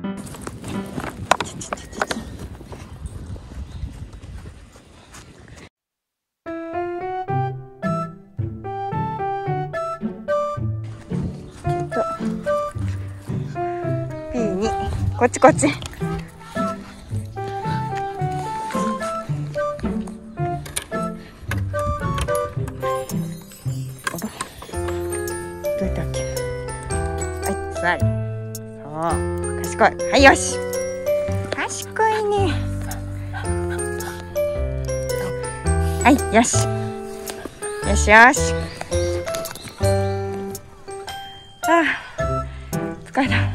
こっちこっち。どうやったっけ。はい、座り。そう、賢い。はい、よし。賢いね。はい、よし。よしよし。ああ、疲れた。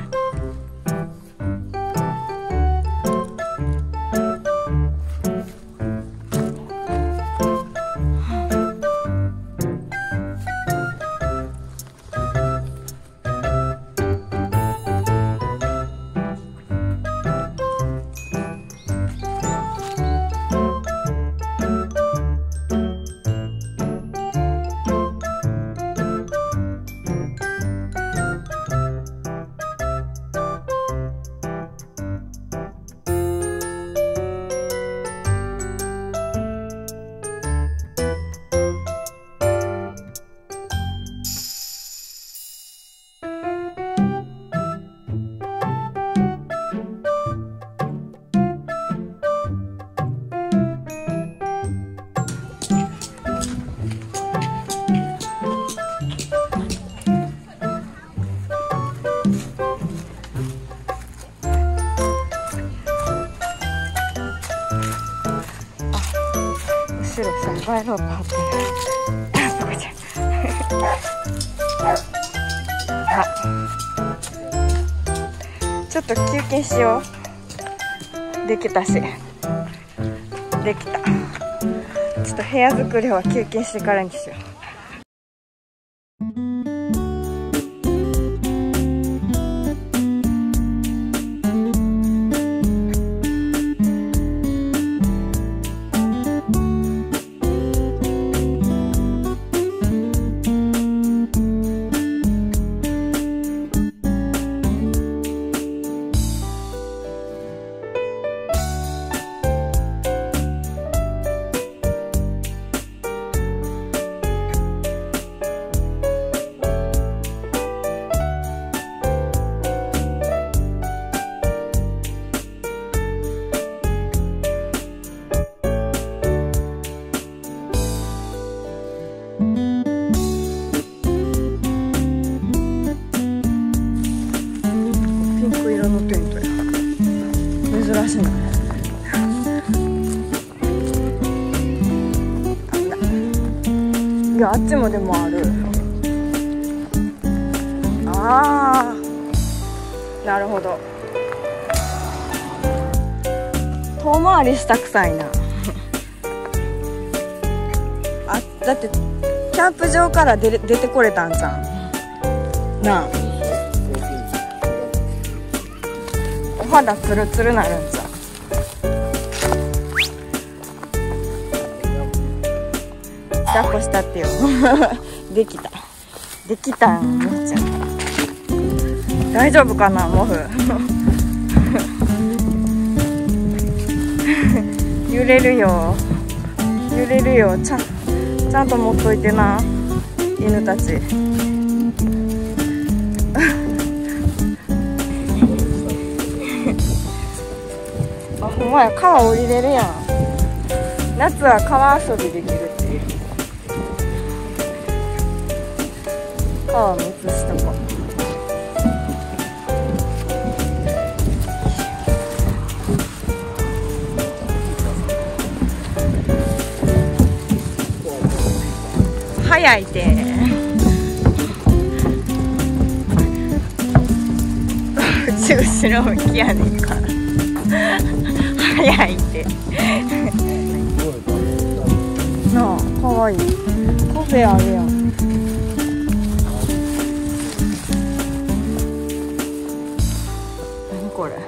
後ろサバイロープ張ってる。そこじゃあ、ちょっと休憩しよう。できたし、できた。ちょっと部屋作りは休憩してからにしよう。珍しいな。いや、あっちもでもある。ああ、なるほど。遠回りしたくさいな。あ、だってキャンプ場から出てこれたんじゃんなあ。お肌ツルツルなるんじゃん。抱っこしたってよ。できた。できたん、むっちゃん。大丈夫かな、モフ。揺れるよ。揺れるよ。ちゃんと持っといてな、犬たち。あ、ほんまや、川降りれるやん。夏は川遊びできるっていう。川も映しとこう。早いて。後ろ向きやねんから。早いて。なあ、かわいい。カフェあるやん。何これ。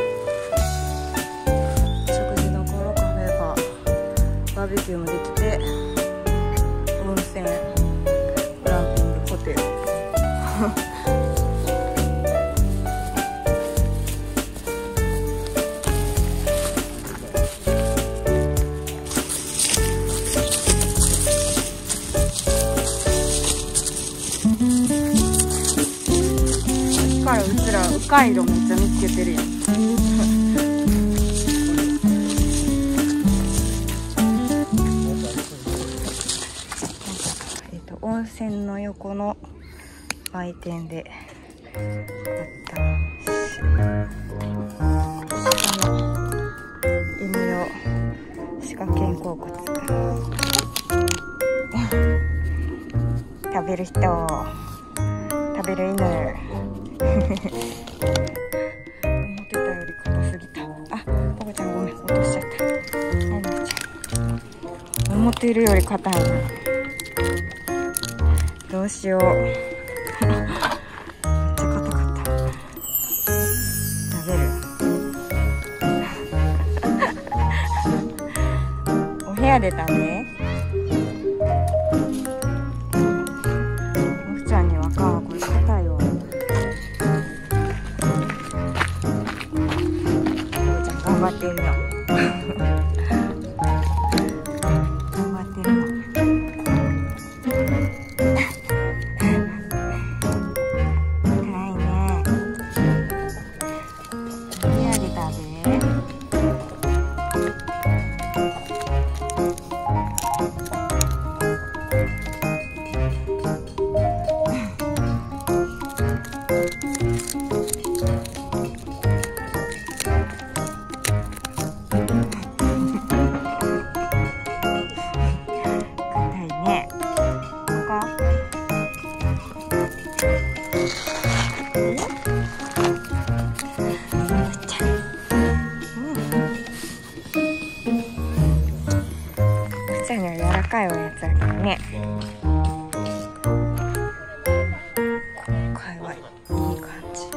食事どころ、カフェバー、バーベキューもできて、温泉、グランピングホテル。 北海道めっちゃ見つけてるやん。温泉の横の売店で買った鹿の犬用鹿肩甲骨食べる人食べる犬思ってたより硬すぎた。あ、ポコちゃんごめん落としちゃった。はいなちゃん思っているより硬いな。どうしようめっちゃ硬かった。食べるお部屋で食べ。おふちゃんにはかんわ、これ硬いよ。おふちゃん頑張ってるの頑張ってるの。ふちゃんには柔らかいおやつあるけどね。今回はいい感じ。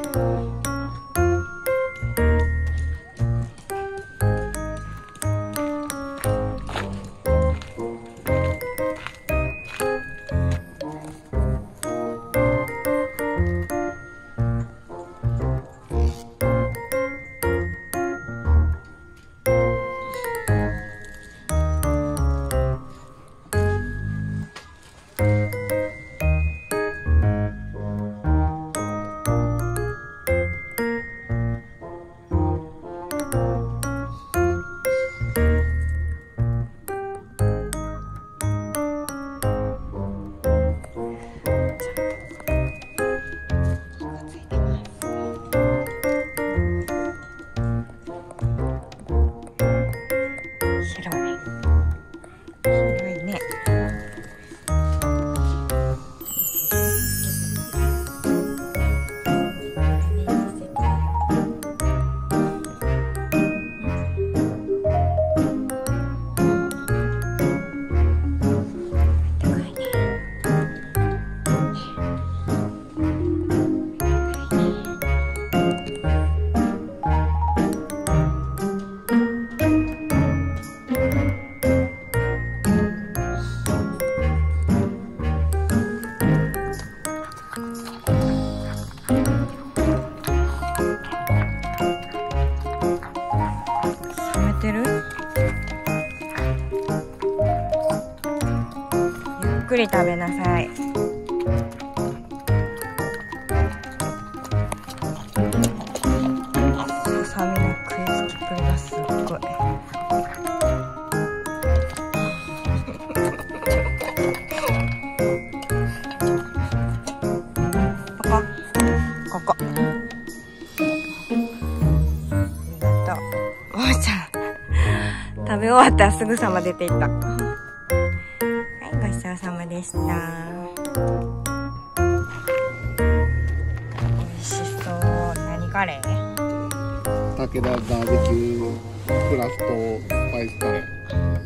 ゆっくり食べなさい。ささみの食いつきっぷりがすっごい。ここ。ありがとう。おばあちゃん。食べ終わったらすぐさま出ていった。はい、ごちそうさまでした。美味しそう。何カレー？ 武田バーベキュークラフトスパイスカレー。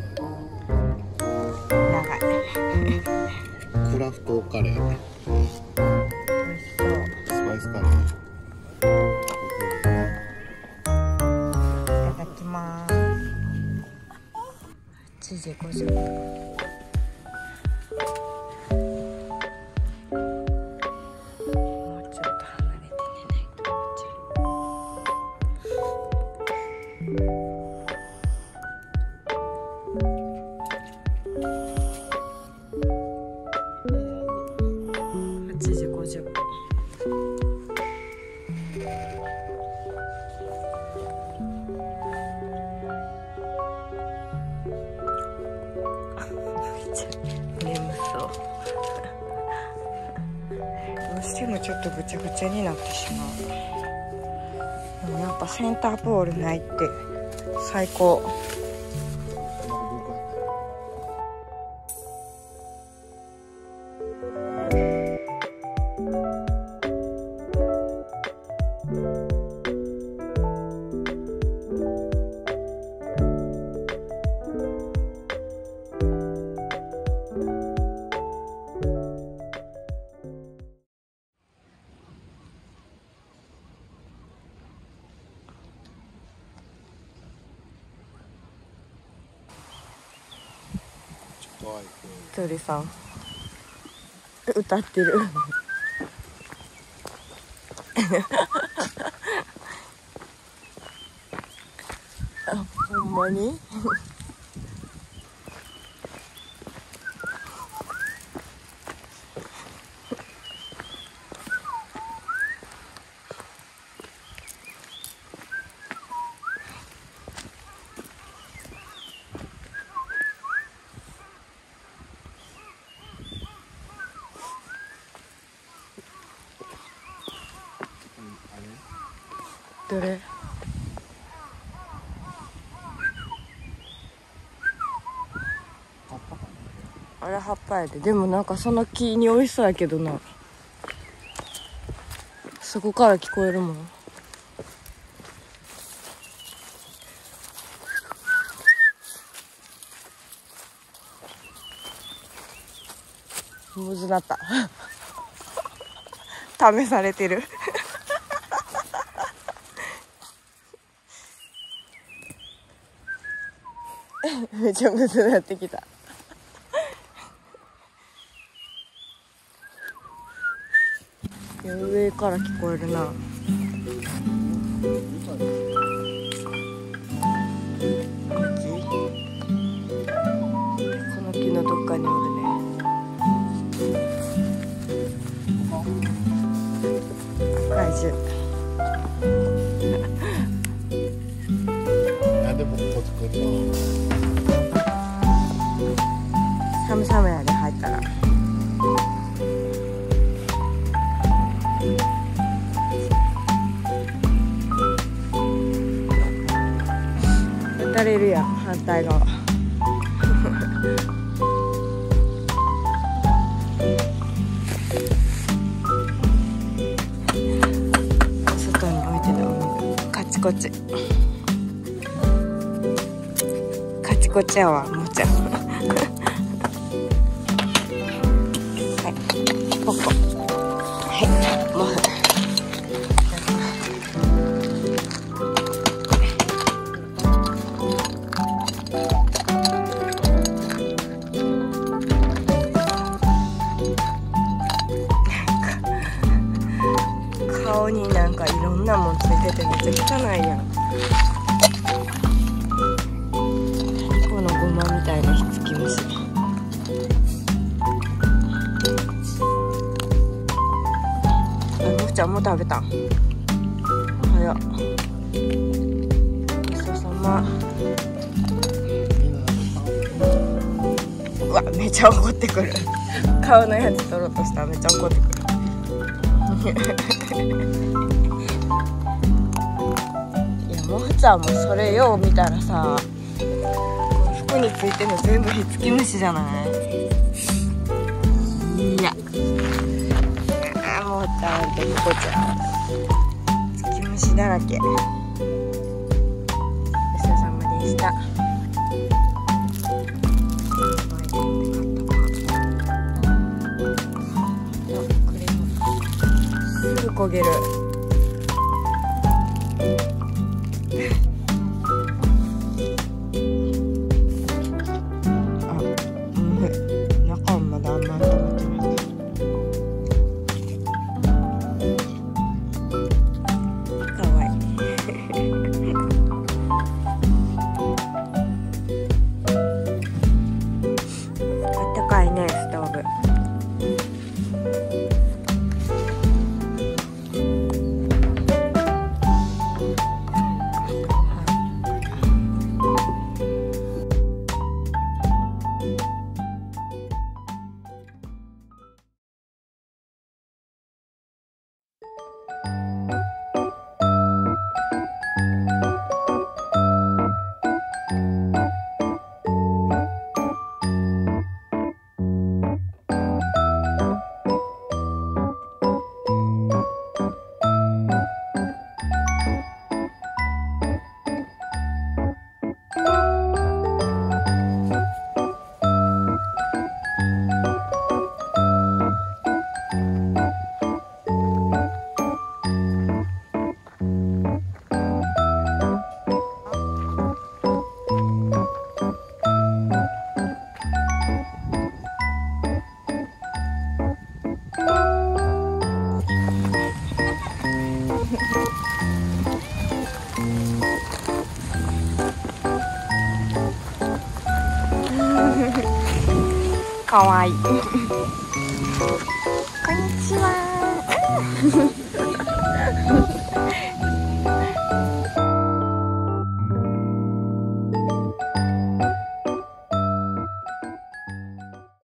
長い。 クラフトカレー。 美味しそう。 スパイスカレー。 いただきます。8時50分。もうちょっと離れて寝ないと思っちゃう。8時50分。 眠そう。どうしてもちょっとぐちゃぐちゃになってしまう。でもやっぱセンターポールないって最高。ひとりさん歌ってる。あ、ほんまにどれ？あれ葉っぱやで。でもなんかその木においしそうやけどな。そこから聞こえるもん。むずなった。試されてる。めっちゃむずなってきた。上から聞こえるな。この木のどっかにおるね。怪獣。 なんで僕こっち来るの？ 寒々やで入ったら。渡れるやん、反対側。外に置いててもカチコチ。カチコチやわ、もうちゃん。はい、ポコ。はい、もう。顔になんかいろんなもんついててめっちゃ汚いやん。このゴマみたいなひつき虫。あ、もふちゃんも食べたん。早っ。ごちそうさま。うわ、めっちゃ怒ってくる。顔のやつ取ろうとしたらめっちゃ怒ってくる。いや、もふちゃんもそれよう見たらさ、服についてるの全部ひつき虫じゃない？いや、もふちゃんとここちゃんひつき虫だらけ。ごちそうさまでした。焦げる。あ、中はまだあんま温まってない。かわいい。あったかいね、ストーブ。 かわいいこんにちは